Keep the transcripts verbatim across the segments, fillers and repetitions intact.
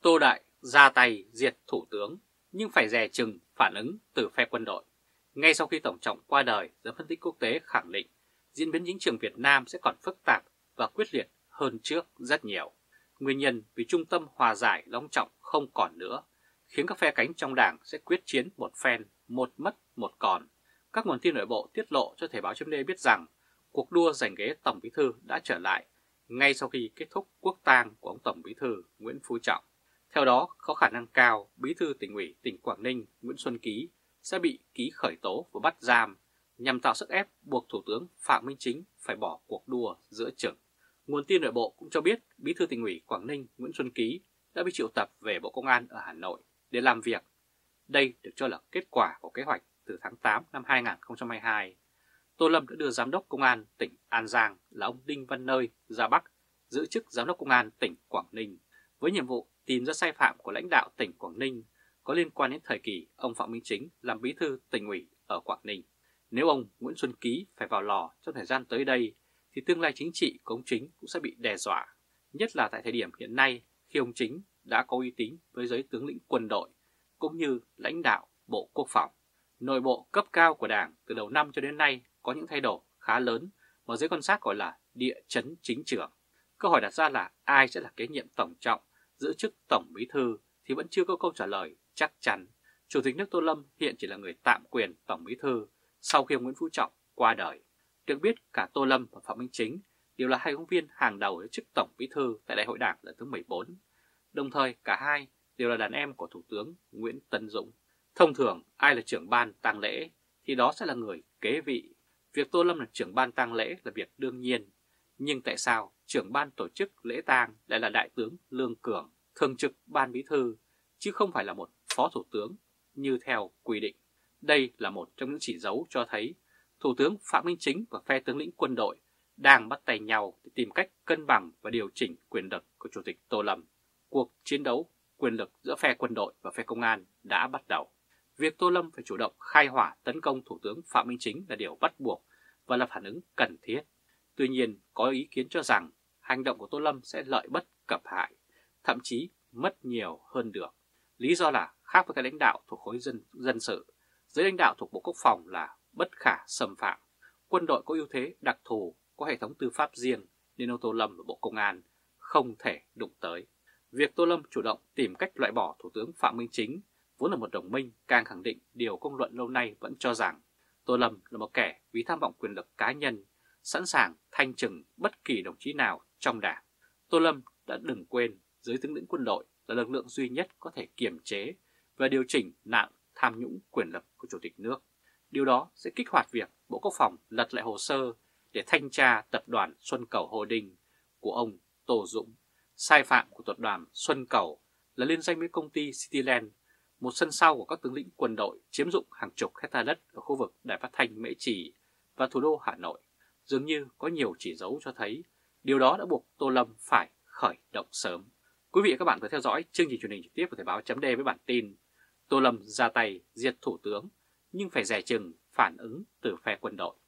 Tô Đại ra tay diệt thủ tướng nhưng phải dè chừng phản ứng từ phe quân đội. Ngay sau khi Tổng Trọng qua đời, giới phân tích quốc tế khẳng định diễn biến chính trường Việt Nam sẽ còn phức tạp và quyết liệt hơn trước rất nhiều. Nguyên nhân vì trung tâm hòa giải Long Trọng không còn nữa, khiến các phe cánh trong đảng sẽ quyết chiến một phen, một mất một còn. Các nguồn tin nội bộ tiết lộ cho Thời báo chấm D biết rằng cuộc đua giành ghế Tổng Bí thư đã trở lại ngay sau khi kết thúc quốc tang của ông Tổng Bí thư Nguyễn Phú Trọng. Theo đó, có khả năng cao Bí thư Tỉnh ủy tỉnh Quảng Ninh Nguyễn Xuân Ký sẽ bị ký khởi tố và bắt giam nhằm tạo sức ép buộc Thủ tướng Phạm Minh Chính phải bỏ cuộc đua giữa chừng. Nguồn tin nội bộ cũng cho biết Bí thư Tỉnh ủy Quảng Ninh Nguyễn Xuân Ký đã bị triệu tập về Bộ Công an ở Hà Nội để làm việc. Đây được cho là kết quả của kế hoạch từ tháng tám năm hai nghìn không trăm hai mươi hai. Tô Lâm đã đưa Giám đốc Công an tỉnh An Giang là ông Đinh Văn Nơi ra Bắc giữ chức Giám đốc Công an tỉnh Quảng Ninh với nhiệm vụ tìm ra sai phạm của lãnh đạo tỉnh Quảng Ninh có liên quan đến thời kỳ ông Phạm Minh Chính làm Bí thư Tỉnh ủy ở Quảng Ninh. Nếu ông Nguyễn Xuân Ký phải vào lò trong thời gian tới đây thì tương lai chính trị của ông Chính cũng sẽ bị đe dọa, nhất là tại thời điểm hiện nay khi ông Chính đã có uy tín với giới tướng lĩnh quân đội cũng như lãnh đạo Bộ Quốc phòng. Nội bộ cấp cao của Đảng từ đầu năm cho đến nay có những thay đổi khá lớn mà giới quan sát gọi là địa chấn chính trường. Câu hỏi đặt ra là ai sẽ là kế nhiệm Tổng Trọng giữ chức Tổng Bí thư thì vẫn chưa có câu trả lời chắc chắn. Chủ tịch nước Tô Lâm hiện chỉ là người tạm quyền Tổng Bí thư sau khi ông Nguyễn Phú Trọng qua đời. Được biết cả Tô Lâm và Phạm Minh Chính đều là hai ứng viên hàng đầu để chức Tổng Bí thư tại Đại hội Đảng lần thứ mười bốn. Đồng thời cả hai đều là đàn em của Thủ tướng Nguyễn Tấn Dũng. Thông thường ai là trưởng ban tang lễ thì đó sẽ là người kế vị. Việc Tô Lâm là trưởng ban tang lễ là việc đương nhiên. Nhưng tại sao trưởng ban tổ chức lễ tang lại là Đại tướng Lương Cường, thường trực ban bí thư, chứ không phải là một phó thủ tướng như theo quy định? Đây là một trong những chỉ dấu cho thấy Thủ tướng Phạm Minh Chính và phe tướng lĩnh quân đội đang bắt tay nhau để tìm cách cân bằng và điều chỉnh quyền lực của Chủ tịch Tô Lâm. Cuộc chiến đấu quyền lực giữa phe quân đội và phe công an đã bắt đầu. Việc Tô Lâm phải chủ động khai hỏa tấn công Thủ tướng Phạm Minh Chính là điều bắt buộc và là phản ứng cần thiết. Tuy nhiên, có ý kiến cho rằng hành động của Tô Lâm sẽ lợi bất cập hại, thậm chí mất nhiều hơn được. Lý do là khác với các lãnh đạo thuộc khối dân, dân sự, giới lãnh đạo thuộc Bộ Quốc phòng là bất khả xâm phạm. Quân đội có ưu thế đặc thù, có hệ thống tư pháp riêng nên ông Tô Lâm và Bộ Công an không thể đụng tới. Việc Tô Lâm chủ động tìm cách loại bỏ Thủ tướng Phạm Minh Chính vốn là một đồng minh càng khẳng định điều công luận lâu nay vẫn cho rằng Tô Lâm là một kẻ vì tham vọng quyền lực cá nhân, sẵn sàng thanh trừng bất kỳ đồng chí nào trong đảng. Tô Lâm đã đừng quên giới tướng lĩnh quân đội là lực lượng duy nhất có thể kiềm chế và điều chỉnh nạn tham nhũng quyền lực của Chủ tịch nước. Điều đó sẽ kích hoạt việc Bộ Quốc phòng lật lại hồ sơ để thanh tra tập đoàn Xuân Cầu Holding của ông Tô Dũng. Sai phạm của tập đoàn Xuân Cầu là liên danh với công ty Cityland, một sân sau của các tướng lĩnh quân đội chiếm dụng hàng chục hecta đất ở khu vực Đài Phát thanh Mễ Trì và thủ đô Hà Nội. Dường như có nhiều chỉ dấu cho thấy điều đó đã buộc Tô Lâm phải khởi động sớm. Quý vị và các bạn vừa theo dõi chương trình truyền hình trực tiếp của Thời báo chấm D với bản tin Tô Lâm ra tay diệt thủ tướng nhưng phải dè chừng phản ứng từ phe quân đội.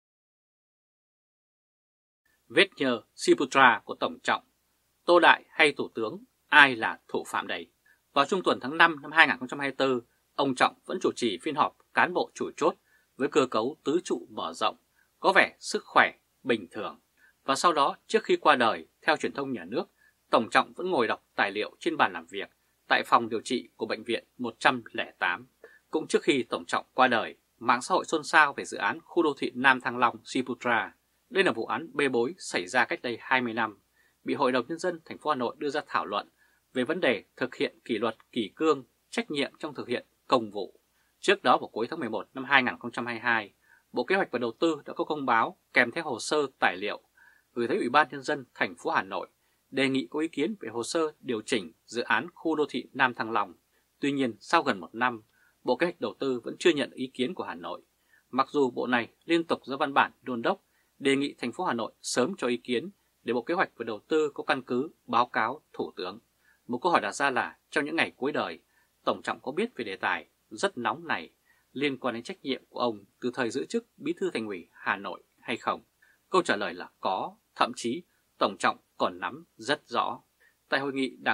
Vết nhơ Siputra của Tổng Trọng, Tô Đại hay Thủ tướng, ai là thủ phạm đây? Vào trung tuần tháng năm năm hai nghìn không trăm hai mươi tư, ông Trọng vẫn chủ trì phiên họp cán bộ chủ chốt với cơ cấu tứ trụ mở rộng, có vẻ sức khỏe bình thường. Và sau đó, trước khi qua đời, theo truyền thông nhà nước, Tổng Trọng vẫn ngồi đọc tài liệu trên bàn làm việc tại phòng điều trị của Bệnh viện một trăm lẻ tám. Cũng trước khi Tổng Trọng qua đời, mạng xã hội xôn xao về dự án khu đô thị Nam Thăng Long Siputra. Đây là vụ án bê bối xảy ra cách đây hai mươi năm, bị Hội đồng Nhân dân thành phố Hà Nội đưa ra thảo luận về vấn đề thực hiện kỷ luật kỷ cương, trách nhiệm trong thực hiện công vụ. Trước đó vào cuối tháng mười một năm hai nghìn không trăm hai mươi hai, Bộ Kế hoạch và Đầu tư đã có công báo kèm theo hồ sơ tài liệu gửi tới Ủy ban Nhân dân thành phố Hà Nội đề nghị có ý kiến về hồ sơ điều chỉnh dự án khu đô thị Nam Thăng Long. Tuy nhiên, sau gần một năm, Bộ Kế hoạch Đầu tư vẫn chưa nhận ý kiến của Hà Nội, mặc dù Bộ này liên tục ra văn bản đôn đốc đề nghị thành phố Hà Nội sớm cho ý kiến để Bộ Kế hoạch và Đầu tư có căn cứ báo cáo Thủ tướng. Một câu hỏi đặt ra là trong những ngày cuối đời, Tổng Trọng có biết về đề tài rất nóng này liên quan đến trách nhiệm của ông từ thời giữ chức Bí thư Thành ủy Hà Nội hay không? Câu trả lời là có, thậm chí Tổng Trọng còn nắm rất rõ. Tại hội nghị Đảng ủy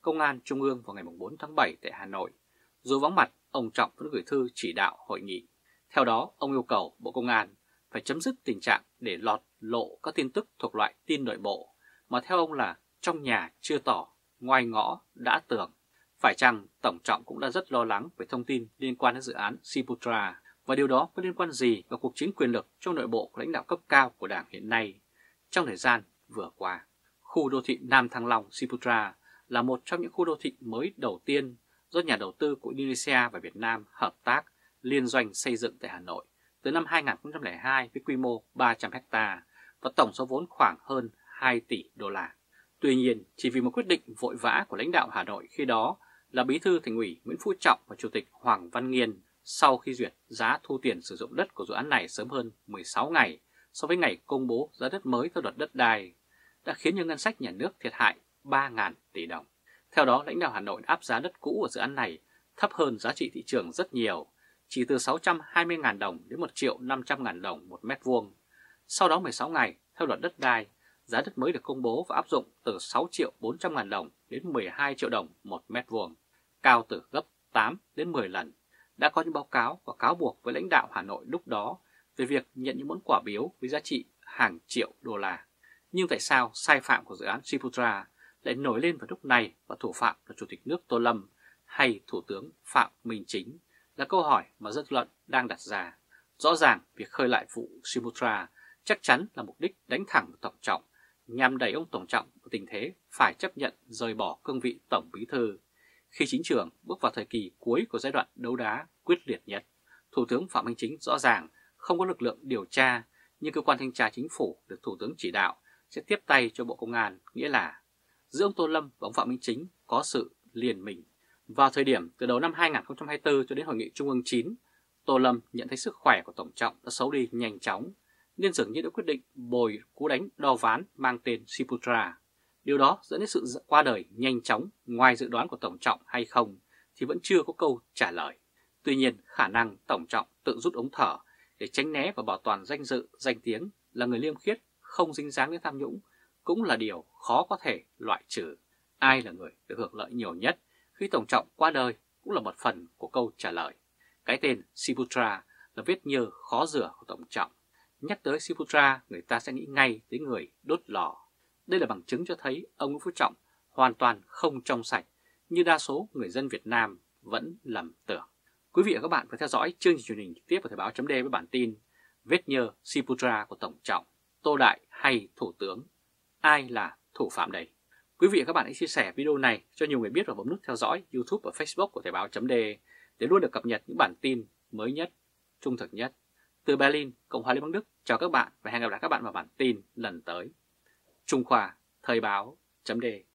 Công an Trung ương vào ngày bốn tháng bảy tại Hà Nội. Dù vắng mặt, ông Trọng vẫn gửi thư chỉ đạo hội nghị. Theo đó, ông yêu cầu Bộ Công an phải chấm dứt tình trạng để lọt lộ các tin tức thuộc loại tin nội bộ, mà theo ông là trong nhà chưa tỏ, ngoài ngõ đã tường. Phải chăng Tổng Trọng cũng đã rất lo lắng về thông tin liên quan đến dự án Shibutra, và điều đó có liên quan gì vào cuộc chiến quyền lực trong nội bộ của lãnh đạo cấp cao của Đảng hiện nay? Trong thời gian vừa qua, khu đô thị Nam Thăng Long Shibutra là một trong những khu đô thị mới đầu tiên do nhà đầu tư của Indonesia và Việt Nam hợp tác liên doanh xây dựng tại Hà Nội từ năm hai nghìn không trăm lẻ hai với quy mô ba trăm héc ta và tổng số vốn khoảng hơn hai tỷ đô la. Tuy nhiên, chỉ vì một quyết định vội vã của lãnh đạo Hà Nội khi đó là Bí thư Thành ủy Nguyễn Phú Trọng và Chủ tịch Hoàng Văn Nghiên, sau khi duyệt giá thu tiền sử dụng đất của dự án này sớm hơn mười sáu ngày so với ngày công bố giá đất mới theo luật đất đai, đã khiến cho ngân sách nhà nước thiệt hại ba nghìn tỷ đồng. Theo đó, lãnh đạo Hà Nội áp giá đất cũ của dự án này thấp hơn giá trị thị trường rất nhiều, chỉ từ sáu trăm hai mươi nghìn đồng đến một triệu năm trăm nghìn đồng một mét vuông. Sau đó mười sáu ngày, theo luật đất đai, giá đất mới được công bố và áp dụng từ sáu triệu bốn trăm nghìn đồng đến mười hai triệu đồng một mét vuông, cao từ gấp tám đến mười lần. Đã có những báo cáo và cáo buộc với lãnh đạo Hà Nội lúc đó về việc nhận những món quà biếu với giá trị hàng triệu đô la. Nhưng tại sao sai phạm của dự án Shibutra lại nổi lên vào lúc này và thủ phạm là Chủ tịch nước Tô Lâm hay Thủ tướng Phạm Minh Chính là câu hỏi mà dư luận đang đặt ra. Rõ ràng việc khơi lại vụ Shibutra chắc chắn là mục đích đánh thẳng vào Tổng Trọng, nhằm đẩy ông Tổng Trọng vào tình thế phải chấp nhận rời bỏ cương vị Tổng Bí thư. Khi chính trường bước vào thời kỳ cuối của giai đoạn đấu đá quyết liệt nhất, Thủ tướng Phạm Minh Chính rõ ràng không có lực lượng điều tra, nhưng cơ quan thanh tra chính phủ được Thủ tướng chỉ đạo sẽ tiếp tay cho Bộ Công an, nghĩa là giữa ông Tô Lâm và ông Phạm Minh Chính có sự liên minh. Vào thời điểm từ đầu năm hai nghìn không trăm hai mươi tư cho đến Hội nghị Trung ương chín, Tô Lâm nhận thấy sức khỏe của Tổng Trọng đã xấu đi nhanh chóng, nên dường như đã quyết định bồi cú đánh đo ván mang tên Shibutra. Điều đó dẫn đến sự qua đời nhanh chóng ngoài dự đoán của Tổng Trọng hay không thì vẫn chưa có câu trả lời. Tuy nhiên, khả năng Tổng Trọng tự rút ống thở để tránh né và bảo toàn danh dự, danh tiếng là người liêm khiết, không dính dáng đến tham nhũng cũng là điều khó có thể loại trừ. Ai là người được hưởng lợi nhiều nhất khi Tổng Trọng qua đời cũng là một phần của câu trả lời. Cái tên Shibutra là vết nhơ khó rửa của Tổng Trọng. Nhắc tới Shibutra, người ta sẽ nghĩ ngay tới người đốt lò. Đây là bằng chứng cho thấy ông Nguyễn Phú Trọng hoàn toàn không trong sạch như đa số người dân Việt Nam vẫn lầm tưởng. Quý vị và các bạn phải theo dõi chương trình truyền hình trực tiếp của Thời báo chấm D với bản tin Vết nhơ Shibutra của Tổng Trọng, Tô Đại hay Thủ tướng? Ai là thủ phạm đây? Quý vị và các bạn hãy chia sẻ video này cho nhiều người biết và bấm nút theo dõi YouTube và Facebook của Thời báo chấm D để luôn được cập nhật những bản tin mới nhất, trung thực nhất. Từ Berlin, Cộng hòa Liên bang Đức, chào các bạn và hẹn gặp lại các bạn vào bản tin lần tới. Trung Khoa, Thời báo chấm D.